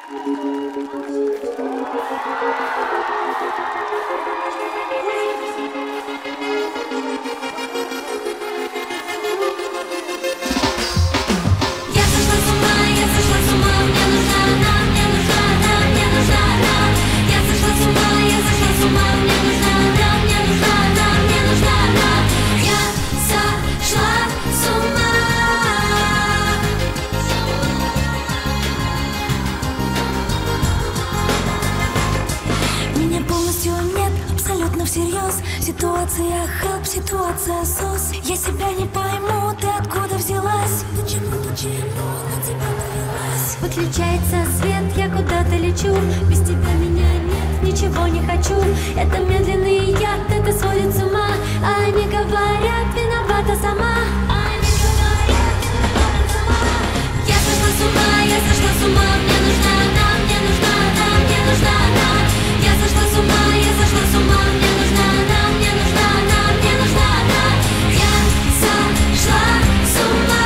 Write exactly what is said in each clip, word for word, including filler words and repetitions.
Ситуация хаб, ситуация сос. Я себя не пойму, ты откуда взялась? Почему, почему на тебя повелась? Выключается свет, я куда-то лечу. Без тебя меня нет, ничего не хочу. Это медленный яд, это сводит с ума. А они говорят, виновата сама. Они говорят, виновата сама. Я сошла с ума, я сошла с ума. Мне нужна она, мне нужна она, мне нужна она. Я сошла с ума, я сошла с ума. Мне нужна она, мне нужна она, мне нужна она. Я сошла с ума.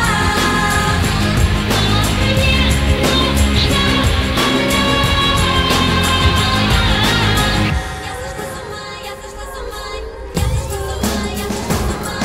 Мне нужна она. Я сошла с ума, я сошла с ума. Я сошла с ума, я сошла с ума.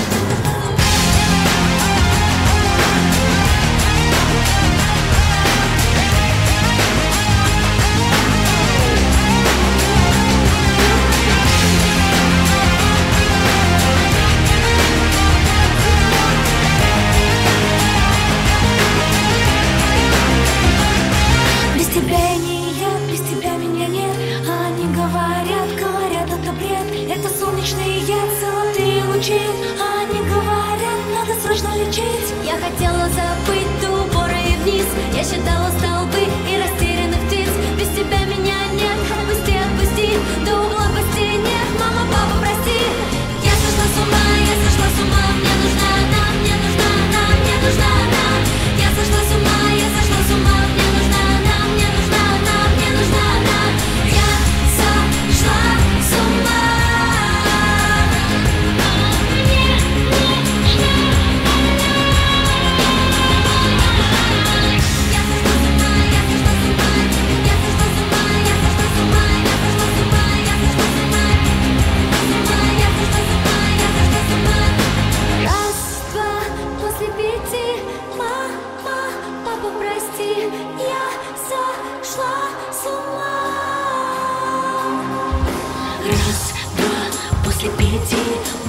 Без тебя я не я, без тебя меня нет. А они говорят, говорят, это бред. Это солнечный яд, золотые лучи. А они говорят, надо срочно лечить. Я хотела забыть до упора и вниз. Я считала столбы и растерянных птиц. Без тебя меня нет, отпусти, отпусти. До угла по стене, мама, папа, прости. Я сошла с ума, я сошла с ума. Мне нужна она, мне нужна она, мне нужна она. Я сошла с ума, я сошла с ума. Мне нужна она, мне нужна она, мне нужна она. Я сошла с ума. Мне нужна она. Я сошла с ума, я сошла с ума. Я сошла с ума, я сошла с ума. Я сошла с ума, я сошла с ума. Я сошла с ума, я сошла с ума. Раз, два, после пяти. Мама, папа, прости. Я сошла с ума. Раз, два, после пяти.